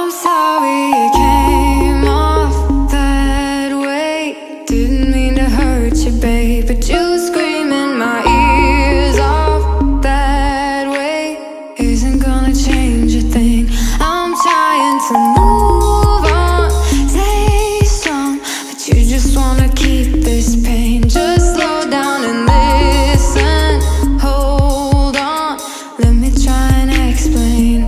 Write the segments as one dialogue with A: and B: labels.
A: I'm sorry it came off that way. Didn't mean to hurt you, babe, but you screaming my ears off that way isn't gonna change a thing. I'm trying to move on, stay strong, but you just wanna keep this pain. Just slow down and listen, hold on, let me try and explain.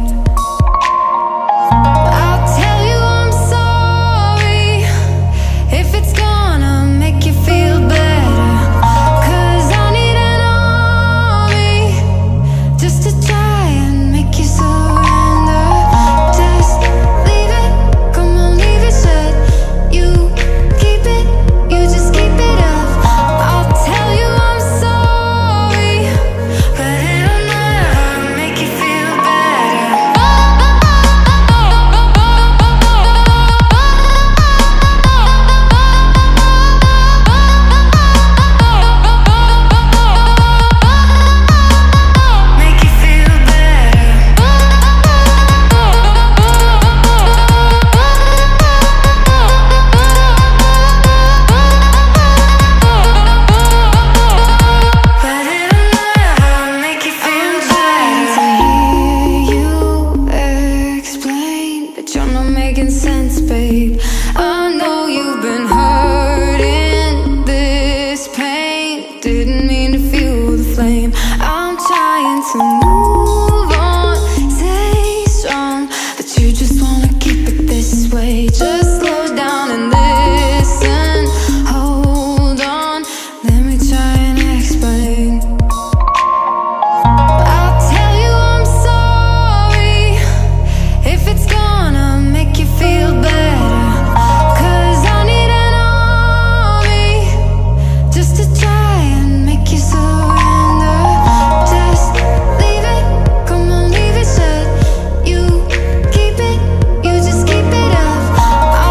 A: I'll tell you I'm sorry if it's gonna make you feel better, 'cause I need an army just to try and make you surrender. Just leave it, come on, leave it shut. You keep it, you just keep it up. I'll tell you I'm sorry, but it'll never make you feel better. Make you feel better. But it'll never make you feel better. I'm trying to hear you explain, but you're not making sense, babe. I know you've been hurting this pain. Didn't mean to fuel the flame. I'm trying to move on, stay strong, but you just wanna keep it this way. Just slow down and listen, hold on, let me try and explain. I'll tell you I'm sorry if it's gonna make you feel better, 'cause I need an army just to try and make you surrender. Just leave it, come on, leave it shut. You keep it, you just keep it up.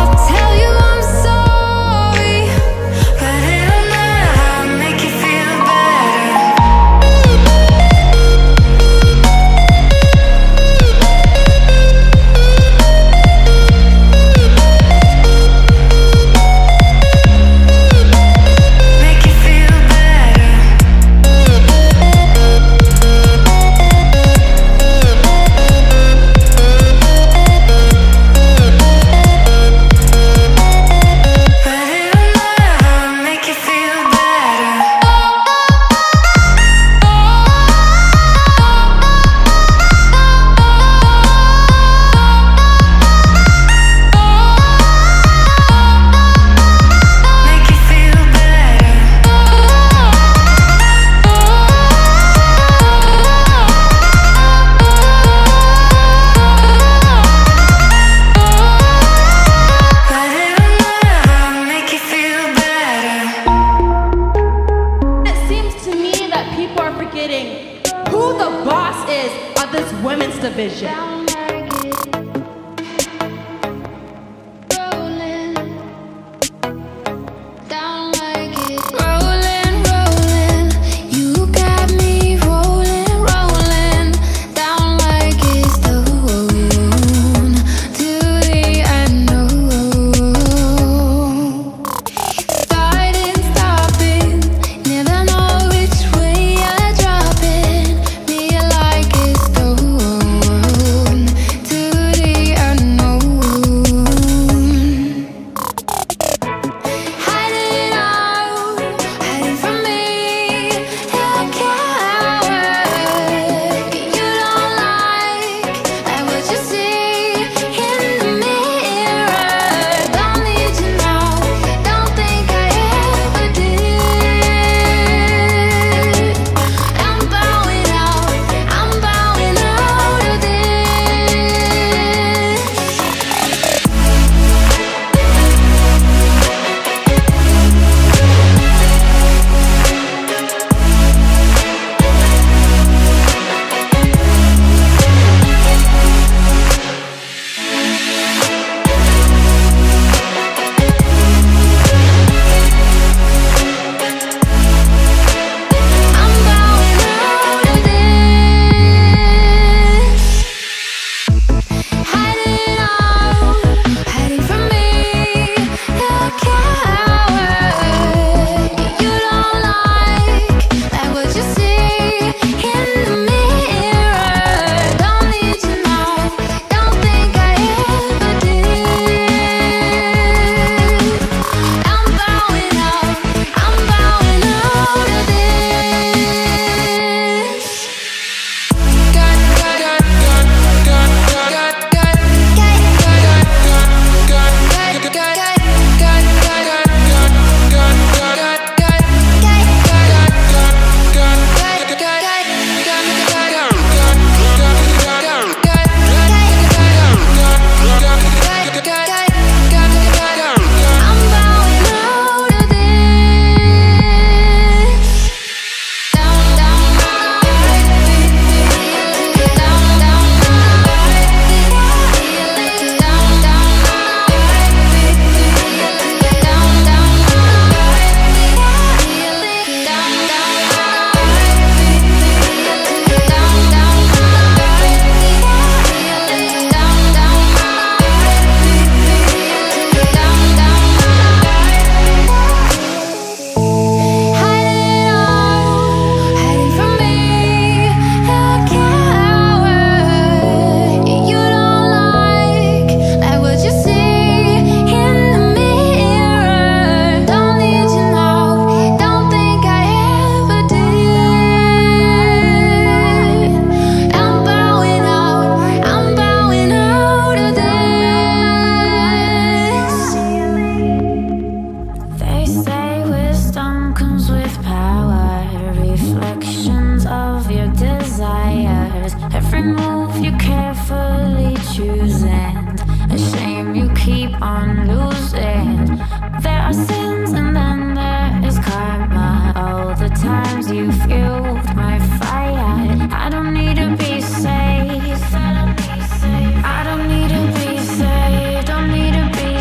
A: on losing. There are sins and then there is karma. All the times you fueled my fire. I don't need to be saved. I don't need to be saved. Don't need to be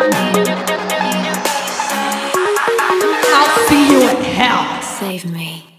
B: I'll see you in hell.
A: Save me.